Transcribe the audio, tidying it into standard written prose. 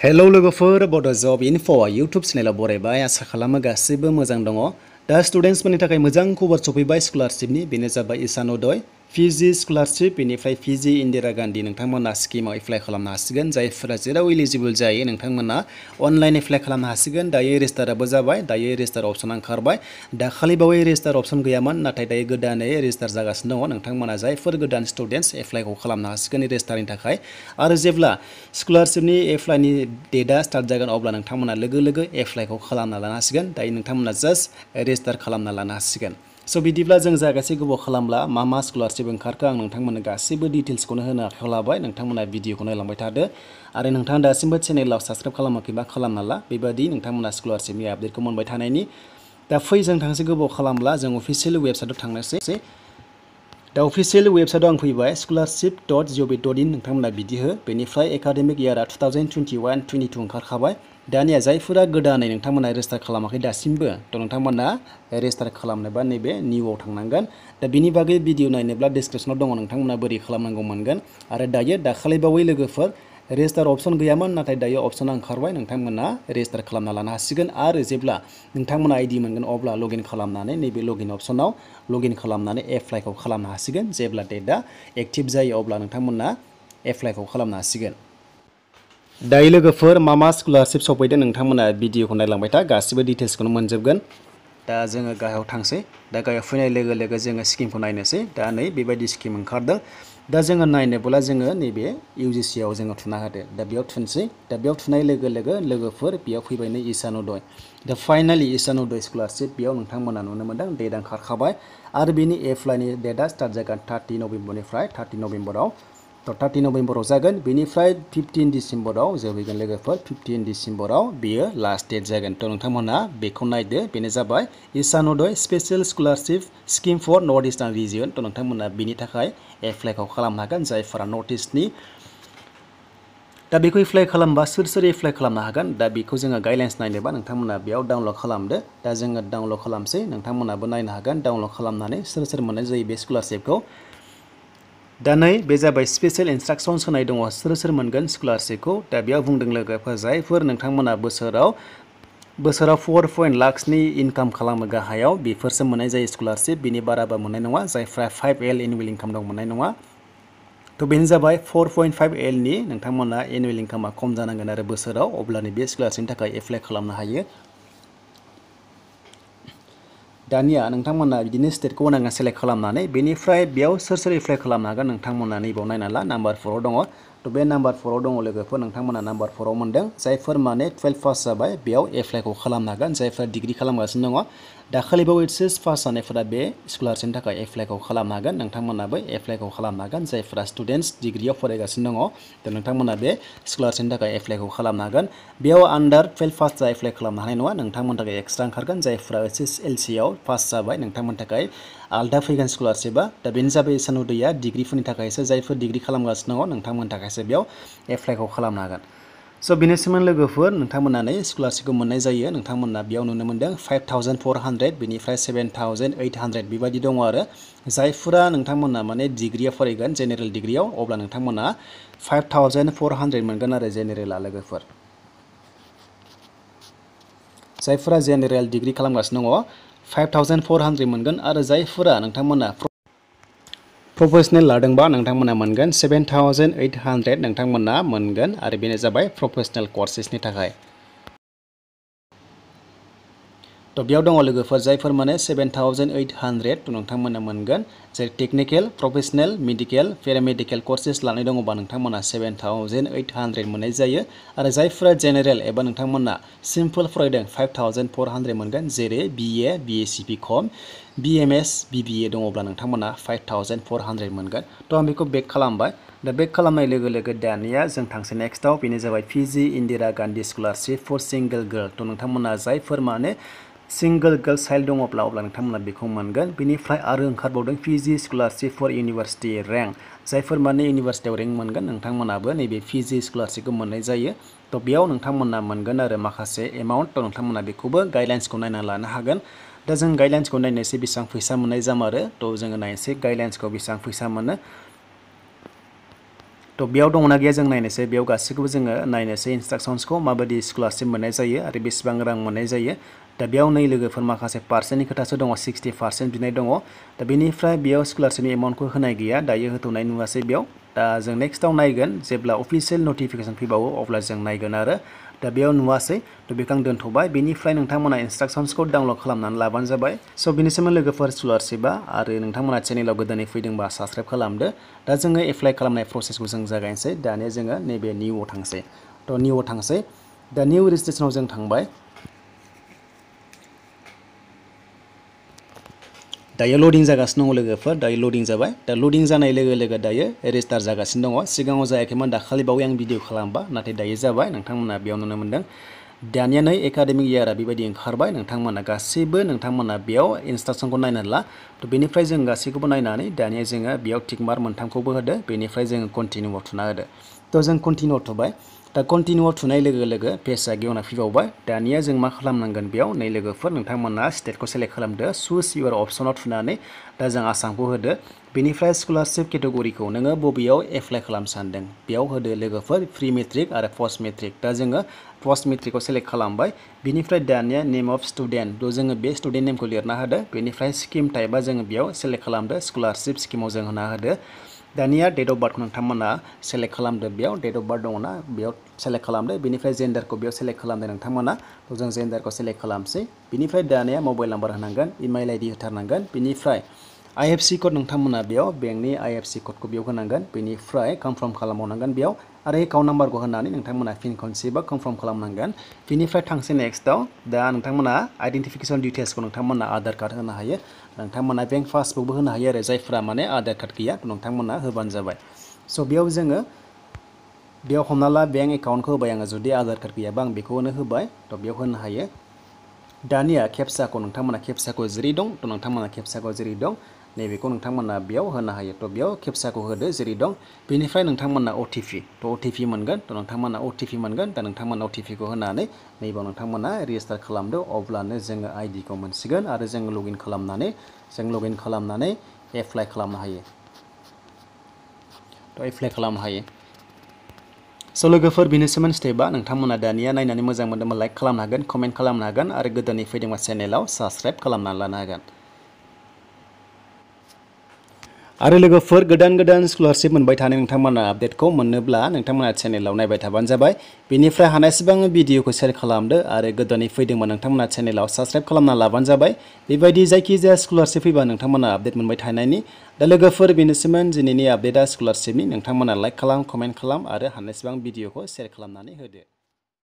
hello लोगोफोर बड' जब enough' YouTube चेनेलाव बरायबाय आसा खालामो गासिबो मोजां दङ दा स्टुडेन्ट्सफोरनि थाखाय मोजां खबर सफैबाय स्कलारशिपनि बेनो जाबाय ईशान उदय पिजि स्कलारशिप बेनिफ्राय पिजि इन्दिरा गान्धी नोंथांमोना स्किमाव एप्लाइ खालामनो हासिगोन जायफोरा जेराव इलिजिबल जायो नोंथांमोना अनलाइन एप्लाइ खालामनो हासिगोन दायो रेजिस्टाराबो जाबाय दायो रेजिस्टार अपसन ओंखारबाय दाखालि बावै रेजिस्टार अपसन गैयामोन नाथाय दायो गोदानै रेजिस्टार जागासिनो दङ नोंथांमोना जायफोर गोदान स्टुडेन्ट्स एप्लाइखौ खालामनो हासिगोन रेजिस्टारनि थाखाय आरो जेब्ला स्कलारशिपनि एप्लाइनि डेटआ स्टार्ट जागोन अब्ला नोंथांमोना लोगो लोगो एप्लाइखौ खालामना लानो हासिगोन दायो नोंथांमोना जास्ट रेजिस्टार खालामना लानो हासिगोन स' बिदिब्ला जों जागासै गोबाव खालामला मा स्कलारशिप ओंखारखो आं नोंथांमोननो गासैबो डिटेल्सखौनो होनो आखायाव लाबाय नोंथांमोना भिडिअखौ नायलांबाय थादो आरो नोंथाङा दासिमबो चेनेलाव साबस्क्राइब खालामाखैबा खालामना ला बेबायदि नोंथांमोना स्कलारशिपनि आपडेटखौ मोनबाय थानायनि दा फै जों थांसै गोबाव खालामला जों अफिसियेल वेबसाइटआव थांनोसै दा अफिसियेल वेबसाइटआव आं फैबाय scholarship.gov.in नोंथांमोना बिदि हो बेनिफ्राय एकाडेमिक इयारा 2021-22 ओंखारखाबाय दानिया जायफोरा गोदानै नोंथांमोना रेजिस्टार खालामाखै दासिमबो थ' नोंथांमोना रेजिस्टार खालामनोबा नैबे निउआव थांनांगोन दा बिनि बागै भिडिअ नायनोब्ला डिसक्रिपसनाव दङ नोंथांमोना बोरै खालामनांगौ मोनगोन आरो दायो दाखालि बावै लोगोफोर रेजिस्टार अपसन गैयामोन नाथाय दायो अपसना ओंखारबाय नोंथांमोना रेजिस्टार खालामना लानो हासिगोन आरो जेब्ला नोंथांमोना आइडि मोनगोन अब्ला लगइन खालामनानै नैबे लगइन अपसनाव लगइन खालामनानै एप्लाइखौ खालामनो हासिगोन जेब्ला डेटआ एक्टिभ जायो अब्ला नोंथांमोना एप्लाइखौ खालामनो हासिगोन दायो लोगोफोर मा स्कलारशिप सफैदों नोंथांमोना भिडिअखौ नायलांबाय था गासिबो डिटेल्सखौनो मोनजोबगोन दा जोङो गाहायाव थांसै दा गाहायाव फैनाय लोगो लोगो जोङो स्किमखौ नायनोसै दा नै बेबायदि स्किम ओंखारदों दा जोङो नायनोब्ला जोङो नैबे इउजिसिआव जोङो थुना होदो दा बेयाव थुनसै दा बेयाव थुनाय लोगो लोगो लोगोफोर बेयाव फैबाय नै ईशान उदय दा फाइनालि ईशान उदय स्कलारशिप बेयाव नोंथांमोना नुनो मोनदों डेट ओंखारखाबाय आरो बेनि एप्लाइनि डेटआ स्टार्ट जागोन 30 नभेम्बरनिफ्राय 30 नभेम्बराव थ' 30 नभेम्बराव जागोन बेनिफ्राय 15 डिसेम्बराव जोबहैगोन लोगोफोर 15 डिसेम्बराव बेयो लास्ट डेट जागोन थ' नोंथांमोना बेखौ नायदो बेनो जाबाय Ishan Uday special scholarship scheme for north eastern region थ' नोंथांमोना बिनि थाखाय एप्लाइखौ खालामनो हागोन जायफोरा नर्थ इस्टनि दा बेखौ एप्लाइ खालामबा सोर एप्लाइ खालामनो हागोन दा बेखौ जोङो गाइडलाइन्स नायनोबा नोंथांमोना बेयाव डाउनलड खालामदो दा जोङो डाउनलड खालामसै नोंथांमोनाबो नायनो हागोन डाउनलड खालामनानै सोर मोननाय जायो बे स्कलारशिपखौ दा नै बे जाबाय स्पेशल इन्सट्राक्सन्स होनाय दङ सोर मोनगोन स्कलारशिपखौ दा बेयाव बुंदों लोगोफोर जायफोर नोंथांमोना बोसोराव 4 लाखसनि इनकाम खालामो गाहायाव बेफोरसो मोननाय जायो स्कलारशिप बिनि बाराबा मोननाय नङा जायफ्रा 5L एनुवेल इनकाम दं मोननाय नङा थ' बेनो जाबाय 4.5L नि नोंथांमोना एनुवेल इनकामा खम जानांगोन आरो बोसोराव अब्लानो बे स्कलारशिपनि थाखाय एप्लाइ खालामनो हायो दानिया नोंथांमोना बिदिनो स्टेटखौ नांगोन सेलेक्ट खालामनानै बेनिफ्राय बेयाव सोर एप्लाइ खालामनो हागोन नोंथांमोना नैबाव नायना ला नाम्बार 4आव दङ थ' बे नाम्बार 4आव दङ लोगोफोर नोंथांमोना नाम्बार 4आव मोनदों जायफोर माने 12 पास जाबाय बेयाव एप्लाइखौ खालामनो हागोन जायफोरा डिग्री खालामगासिनो दङ दाखालिबाव HS पास जानायफोरा बे स्कलारशिपनि थाखाय एप्लाइखौ खालामनो हागोन नोंथांमोनाबो एप्लाइखौ खालामनो हागोन जायफोरा स्टुडेन्ट्स डिग्रीआव फरायगासिनो दङ थ' नोंथांमोना बे स्कलारशिपनि थाखाय एप्लाइखौ खालामनो हागोन बेयाव आन्डार 12 पास जा एप्लाइ खालामनो हानाय नङा नोंथांमोननि थाखाय एक्सट्रा ओंखारगोन जायफोरा SSLC आव पास जाबाय नोंथांमोननि थाखाय आलदा फैगोन स्कलारशिपआ दा बेनो जाबाय ईशान उदयआ डिग्रीफोरनि थाखायसो जायफोर डिग्री खालामगासिनो दङ नोंथांमोननि थाखायसो बेयाव एप्लाइखौ खालामनो हागोन स' बेनिसिम लोगोफोर नोंथांमोनानै स्कलारशिपखौ मोननाय जायो नोंथांमोना बेयाव नुनो मोनदों 5400 बेनिफ्राय 7800 बेबायदि दङ आरो जायफोरा नोंथांमोना माने डिग्रीआव फरायगोन जेनेरेल डिग्रीआव अब्ला नोंथांमोना 5400 मोनगोन आरो जेनेरेला लोगोफोर जायफोरा जेनेरेल डिग्री खालामगासिनो दङ 5400 मोनगोन आरो जायफोरा नोंथांमोना प्रफेशनेल लादोंबा नोंथांमोना मोनगोन 7800 नोंथांमोना मोनगोन आरो बेनो जाबाय प्रफेशनेल कर्सेसनि थाखाय थ' बेयाव दङ लोगोफोर जायफोर माने 7800 नोंथांमोना मोनगोन जेरै technical professional medical paramedical courses लानाय दङबा नोंथांमोना 7800 मोननाय जायो आरो जायफोरा जेनेरेल एबा नोंथांमोना सिम्पल फरायदों 5400 मोनगोन जेरै BA BSc BCom BMS BBA दङब्ला नोंथांमोना 5400 मोनगोन थ' आं बेखौ बेक खालामबाय दा बेक खालामनाय लोगो लोगो दानिया जों थांसै नेक्स्टआव बेनो जाबाय PG Indira Gandhi scholarship for single girl थ' नोंथांमोना जायफोर माने सिंगल गार्ल चाइल्ड दङब्ला अब्ला नोंथांमोना बेखौ मोनगोन बेनिफ्राय आरो ओंखारबावदों PG scholarship for university rank जायफोर माने इउनिभार्सिटियाव रेंक मोनगोन नोंथांमोनाबो नैबे पिजि स्कलारशिपखौ मोननाय जायो थ' बेयाव नोंथांमोना मोनगोन आरो माखासे एमाउन्ट थ' नोंथांमोना बेखौबो गाइडलाइन्सखौ नायना लानो हागोन दा जों गाइडलाइन्सखौ नायनोसै बेसेबां फैसा मोननाय जामारो थ' जोङो नायनोसै गाइडलाइन्सखौ बेसेबां फैसा मोनो तो बेयाव दङना गैया जों नायनोसै बेयाव गासैखौबो जोङो नायनोसै इन्सट्राक्शन्सखौ माबायदि स्कलारशिप मोननाय जायो आरो बेसेबां रां मोननाय जायो दा बेयाव नै लोगोफोर माखासे पार्सेन्टनि खोथासो दङ 60% बिनाय दङ दा बेनिफ्राय बेयाव स्कलारशिपनि एमाउन्टखौ होनाय गैया दायो होथ'नाय नुवासै बेयाव दा जों नेक्स्टआव नायगोन जेब्ला अफिसियेल नटिफिकेसन फैबावो अब्ला जों नायगोन आरो दा बेयाव नुवासै थ' बेखौ आं दोनथ'बाय बेनिफ्राय नोंथांमोना इन्सट्राक्शन्सखौ डाउनलड खालामनानै लाबानो जाबाय स' बेनि सोमोन्दै लोगोफोर स्कलारशिपआ आरो नोंथांमोना चेनेलाव गोदानै फैदोंबा साबस्क्राइब खालामदो दा जोङो एप्लाइ खालामनाय प्रसेसखौ जों जागायनोसै दानिया जोङो नैबे निउआव थांसै थ' निउआव थांसै दा निउ रेजिस्ट्रेसनाव जों थांबाय दायो लडिं जागासिनो दङ लोगोफोर दायो लडिं जाबाय दा लडिं जानाय लोगो लोगो दायो रेजिस्टार जागासिनो दङ सिगाङाव जायाखैमोन दाखालि बावै आं भिडिअ खालामबा नाथाय दायो जाबाय नोंथांमोना बेयाव नुनो मोन्दों दानिया नै एकाडेमिक इयारा बेबायदि ओंखारबाय नोंथांमोना गासैबो नोंथांमोना बेयाव इन्सट्राक्शनखौ नायनानै ला थ' बेनिफ्राय जों गासैखौबो नायनानै दानिया जोङो बेयाव टिक मार्क मोनथामखौबो होदो बेनिफ्राय जोङो कन्टिनिउआव थुना होदो थ' जों कन्टिनिउआव थुबाय दा कन्टिनिउआव थुनाय लोगो लोगो पेजआ गेवना फैबावबाय दानिया जों मा खालामनांगोन बेयाव नै लोगोफोर नोंथांमोना स्टेटखौ सेलेक्ट खालामदो चुज इउर अप्सनाव थुनानै दा जों आसामखौ होदो बेनिफ्राय स्कलारशिप केटेगरिखौ नोङो बबेयाव एप्लाइ खालामनो सानदों बेयाव होदो लोगोफोर प्रि मेट्रिक आरो पस्ट मेट्रिक दा जोङो पस्ट मेट्रिकखौ सेलेक्ट खालामबाय बेनिफ्राय दानिया नेम अफ स्टुडेन्ट थ' जोङो बे स्टुडेन्ट नेमखौ लिरना होदो बेनिफ्राय स्किम टाइपआ जोङो बेयाव सेलेक्ट खालामदो स्कलारशिप स्किमाव जों होना होदो दानिया डेट अफ बार्थखौ नोंथांमोना सेलेक्ट खालामदो बेयाव डेट अफ बार्थ दङना बेयाव सेलेक्ट खालामदो बेनिफ्राय जेन्डारखौ बेयाव सेलेक्ट खालामदो नोंथांमोना थ' जों जेन्डारखौ सेलेक्ट खालामसै बेनिफ्राय दानिया मबाइल नाम्बार होनांगोन इमेल आइडि होथारनांगोन बेनिफ्राय IFC कड नोंथांमोना बेयाव बेंकनि IFC क'डखौ बेयाव होनांगोन बेनिफ्राय कनफार्म खालामबावनांगोन बेयाव आरो एकाउन्ट नाम्बारखौ होनानै नोंथांमोना फिन खनसेबा कनफार्म खालामनांगोन बेनिफ्राय थांसै नेक्स्टआव दा नोंथांमोना आइडेन्टिफिकेसन डिटेल्सखौ नोंथांमोना आधार कार्ड होनो हायो नोंथांमोना बेंक पासबुकबो होनो हायो आरो जायफ्रा माने आधार कार्ड गैया नोंथांमोना होबानो जाबाय स' बेयाव जोङो बेयाव हमना ला बेंक एकाउन्टखौ होबाय आङो जुदि आधार कार्ड गैयाबा आं बेखौनो होबाय थ' बेयाव होनो हायो दानिया खेबसाखौ नोंथांमोना खेबसाखौ जेरै दं थ' नोंथांमोना खेबसाखौ जेरै दं नैबेखौ नोंथांमोना बेयाव होनो हायो थ' बेयाव खेबसाखौ होदो जेरै दं बेनिफ्राय नोंथांमोना OTP थ' OTP मोनगोन थ' नोंथांमोना OTP मोनगोन दा नोंथांमोना OTPखौ होनानै नैबाव नोंथांमोना रेजिस्टार खालामदो अब्लानो जोङो आइडिखौ मोनसिगोन आरो जों लगइन खालामनानै एप्लाइ खालामनो हायो थ' एप्लाइ खालामनो हायो स' लोगोफोर बेनोसैमोन स्टेपआ नोंथांमोना दानिया नायनानै मोजां मोनदोंबा लाइक खालामनो हागोन कमेन्ट खालामनो हागोन आरो गोदानै फैदोंबा चेनेलाव साबस्क्राइब खालामनानै लानो हागोन आरो लोगोफोर गोदान स्कलारशिप मोनबाय थानो नोंथांमोना आपडेटखौ मोननोब्ला नोंथांमोना चेनेलाव नायबाय थाबानो जाबाय बेनिफ्राय हानायसेबां भिडिअखौ शेयार खालामदो आरो गोदानै फैदोंबा नोंथांमोना चेनेलाव साबस्क्राइब खालामना लाबानो जाबाय बेबायदि जायखिजाया स्कलारशिप फैबा नोंथांमोना आपडेट मोनबाय थानायनि दा लोगोफोर बेनोसैमोन दिनैनि आपडेटआ स्कलारशिपनि नोंथांमोना लाइक खालाम कमेन्ट खालाम आरो हानायसेबां भिडिअखौ शेयार खालामनानै होदो